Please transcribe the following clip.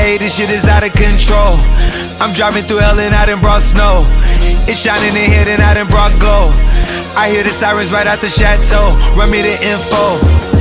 Hey, this shit is out of control. I'm driving through hell and I done brought snow. It's shining in here and I done brought gold. I hear the sirens right out the chateau. Run me the info.